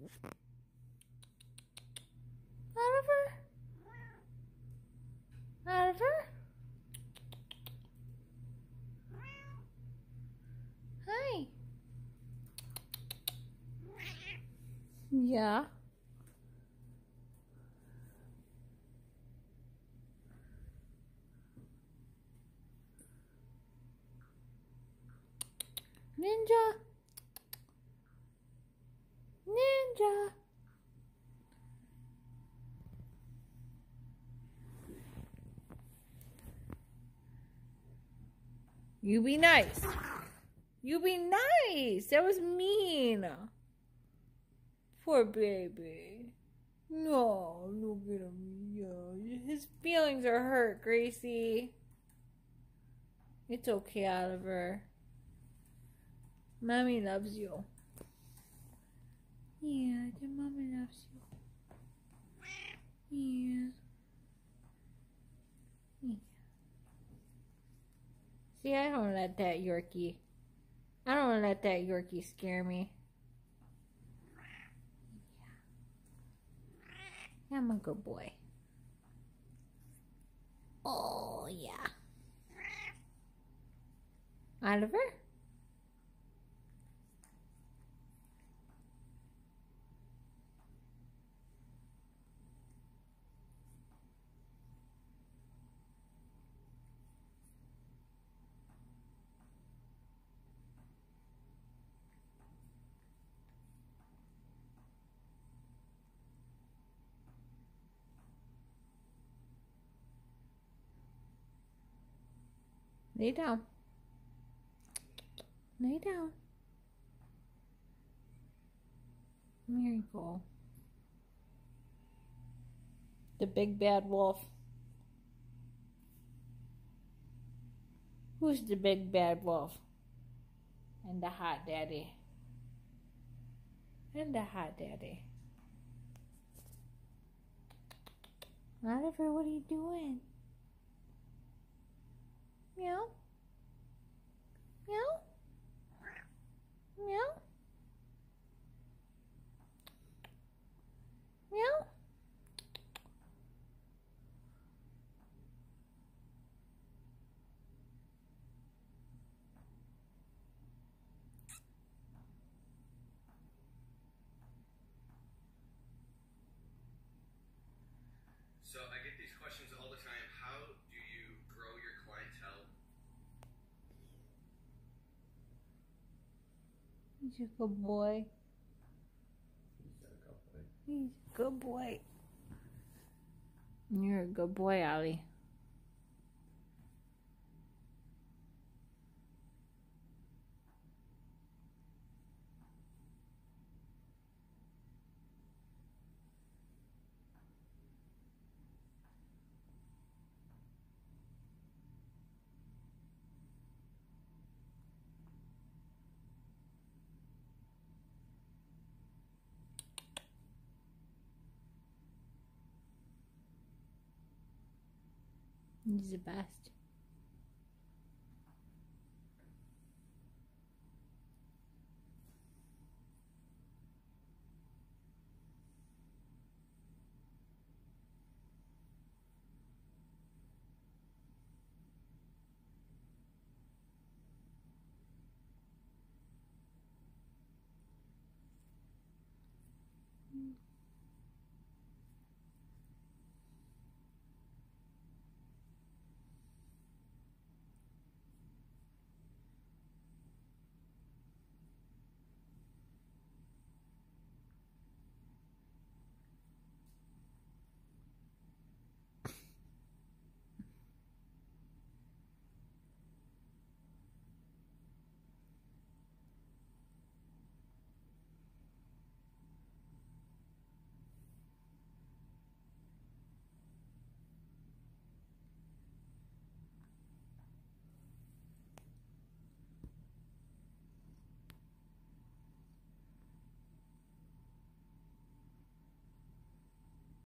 Oliver? Oliver? Hi. Yeah. Ninja. Ninja. You be nice. You be nice. That was mean. Poor baby. No, look at him. Yeah, his feelings are hurt, Gracie. It's okay, Oliver. Mommy loves you. Yeah, the mommy loves you. Yeah. Yeah. See, I don't let that Yorkie. I don't let that Yorkie scare me. Yeah. I'm a good boy. Oh, yeah. Oliver? Lay down. Lay down. There you go. The big bad wolf. Who's the big bad wolf? And the hot daddy. And the hot daddy. Oliver, what are you doing? Meow? Meow? Meow? Meow? So I get these questions all the time. How do you grow your clientele? He's a good boy. He's a good boy. You're a good boy, Ollie. He's the best.